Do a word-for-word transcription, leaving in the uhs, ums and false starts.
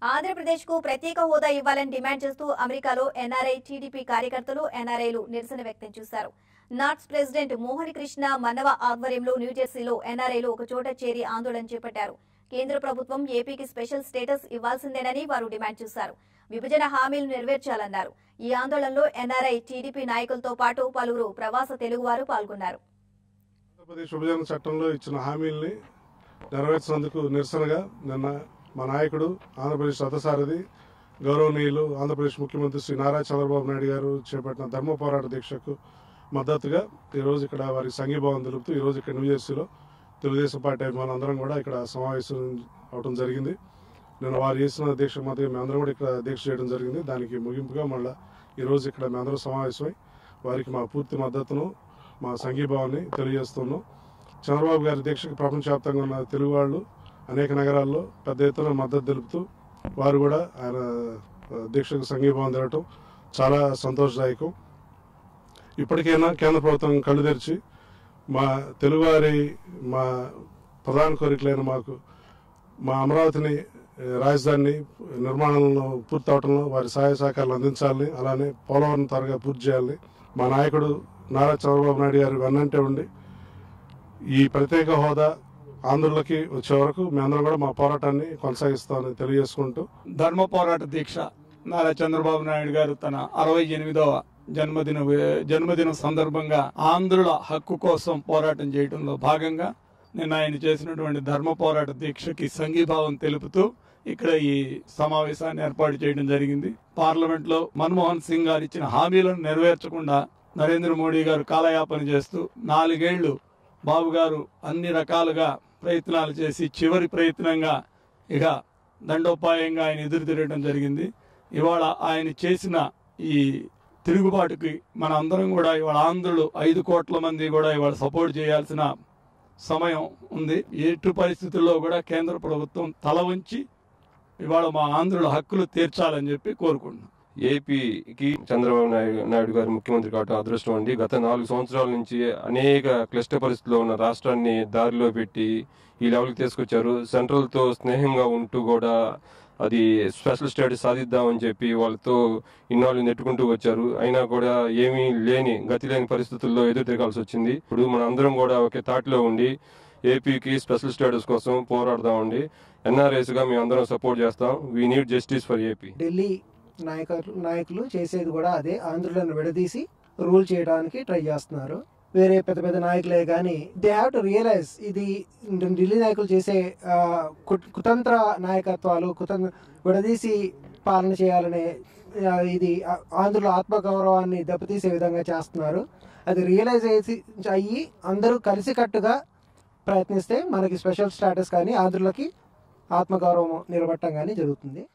ఆంధ్రప్రదేశ్కు ప్రత్యేక హోదా ఇవ్వాలని డిమాండ్ చేస్తూ అమెరికాలో ఎన్ఆర్ఐ టీడీపీ కార్యకర్తలు ఎన్ఆర్ఐలు నిరసన వ్యక్తం చేశారు. నాట్స్ ప్రెసిడెంట్ మోహన్ కృష్ణ మన్నవ ఆధ్వర్యంలో న్యూజెర్సీలో ఎన్ఆర్ఐలు ఒక చోట చేరి ఆందోళన చేపట్టారు. కేంద్ర ప్రభుత్వం ఏపీకి స్పెషల్ స్టేటస్ ఇవ్వాల్సిందేనని వారు డిమాండ్ చేశారు. విభజన హామీలు నెరవేర్చాలన్నారు. ఈ ఆందోళనలో ఎన్ఆర్ఐ టీడీపీ నాయకులతో పాటు పలువురు ప్రవాస తెలుగువారు పాల్గొన్నారు. ఆంధ్రప్రదేశ్ విభజన చట్టంలో ఇచ్చిన హామీల్ని నెరవేర్చినందుకు నిరసనగా నిన్న మా నాయకుడు ఆంధ్రప్రదేశ్ రథసారథి గౌరవనీయులు ఆంధ్రప్రదేశ్ ముఖ్యమంత్రి శ్రీ నారా చంద్రబాబు నాయుడు గారు చేపట్టిన ధర్మ పోరాట దీక్షకు మద్దతుగా ఈరోజు ఇక్కడ వారి సంఘీభావం తెలుపుతూ ఈరోజు ఇక్కడ న్యూజెర్సీలో తెలుగుదేశం పార్టీ అభిమానులందరం కూడా ఇక్కడ సమావేశం అవడం జరిగింది. నేను వారు చేసిన దీక్ష మధ్య మేమందరం కూడా ఇక్కడ దీక్ష చేయడం జరిగింది. దానికి ముగింపుగా మళ్ళీ ఈరోజు ఇక్కడ మేమందరం సమావేశమై వారికి మా పూర్తి మద్దతును మా సంఘీభావాన్ని తెలియజేస్తున్నాం. చంద్రబాబు గారి దీక్షకు ప్రపంచవ్యాప్తంగా ఉన్న తెలుగు వాళ్ళు అనేక నగరాల్లో పెద్ద ఎత్తున మద్దతు తెలుపుతూ వారు కూడా ఆయన దీక్షకు సంఘీభావం తెలపడం చాలా సంతోషదాయకం. ఇప్పటికైనా కేంద్ర ప్రభుత్వం కళ్ళు తెరిచి మా తెలుగువారి మా ప్రధాన కోరికలైన మాకు మా అమరావతిని రాజధాని నిర్మాణంలో పూర్తి అవడంలో వారి సహాయ సహకారాలు అందించాలని, అలానే పోలవరం త్వరగా పూర్తి చేయాలని మా నాయకుడు నారా చంద్రబాబు నాయుడు గారు వెన్నంటే ఉండి ఈ ప్రత్యేక హోదా ఆంధ్రులకి వచ్చే వరకు మేమందరం కూడా మా పోరాటాన్ని కొనసాగిస్తామని తెలియజేసుకుంటూ ధర్మ పోరాట దీక్ష నారా చంద్రబాబు నాయుడు గారు తన అరవై ఎనిమిదవ జన్మదిన జన్మదినం సందర్భంగా ఆంధ్రుల హక్కు కోసం పోరాటం చేయడంలో భాగంగా నిన్న ఆయన చేసినటువంటి ధర్మ పోరాట దీక్షకి సంఘీభావం తెలుపుతూ ఇక్కడ ఈ సమావేశాన్ని ఏర్పాటు చేయడం జరిగింది. పార్లమెంట్ లో మన్మోహన్ సింగ్ గారు ఇచ్చిన హామీలను నెరవేర్చకుండా నరేంద్ర మోడీ గారు కాలయాపన చేస్తూ నాలుగేళ్లు బాబు గారు అన్ని రకాలుగా ప్రయత్నాలు చేసి చివరి ప్రయత్నంగా ఇక దండోపాయంగా ఆయన ఎదురు తిరగడం జరిగింది. ఇవాళ ఆయన చేసిన ఈ తిరుగుబాటుకి మన అందరం కూడా ఇవాళ ఆంధ్రులు ఐదు కోట్ల మంది కూడా ఇవాళ సపోర్ట్ చేయాల్సిన సమయం ఉంది. ఎటు పరిస్థితుల్లో కూడా కేంద్ర ప్రభుత్వం తల వంచి ఇవాళ మా ఆంధ్రుల హక్కులు తీర్చాలని చెప్పి కోరుకుంటున్నాం. ఏపీకి చంద్రబాబు నాయుడు నాయుడు గారు ముఖ్యమంత్రి కావడం అదృష్టం అండి. గత నాలుగు సంవత్సరాల నుంచి అనేక క్లిష్ట పరిస్థితుల్లో ఉన్న రాష్ట్రాన్ని దారిలో పెట్టి ఈ లెవెల్కి తీసుకొచ్చారు. సెంట్రల్తో స్నేహంగా ఉంటూ కూడా అది స్పెషల్ స్టేటస్ సాధిద్దామని చెప్పి వాళ్ళతో ఇన్నాళ్ళు నెట్టుకుంటూ వచ్చారు. అయినా కూడా ఏమీ లేని గతి లేని పరిస్థితుల్లో ఎదురు తిరగాల్సి వచ్చింది. ఇప్పుడు మన అందరం కూడా ఒకే తాటిలో ఉండి ఏపీకి స్పెషల్ స్టేటస్ కోసం పోరాడదామండి. ఎన్ఆర్ఐస్గా మేము అందరం సపోర్ట్ చేస్తాం. We need justice for AP. Delhi నాయకులు నాయకులు చేసేది కూడా అదే, ఆంధ్రులను విడదీసి రూల్ చేయడానికి ట్రై చేస్తున్నారు. వేరే పెద్ద పెద్ద నాయకులే కానీ దే హ్యావ్ టు రియలైజ్ ఇది ఢిల్లీ నాయకులు చేసే కుతంత్ర నాయకత్వాలు, కుతంత్ర విడదీసి పాలన చేయాలనే ఇది ఆంధ్రుల ఆత్మగౌరవాన్ని దెబ్బతీసే విధంగా చేస్తున్నారు. అది రియలైజ్ అయ్యి అందరూ కలిసికట్టుగా ప్రయత్నిస్తే మనకి స్పెషల్ స్టేటస్ కానీ ఆంధ్రులకి ఆత్మగౌరవం నిలబట్టడం కానీ జరుగుతుంది.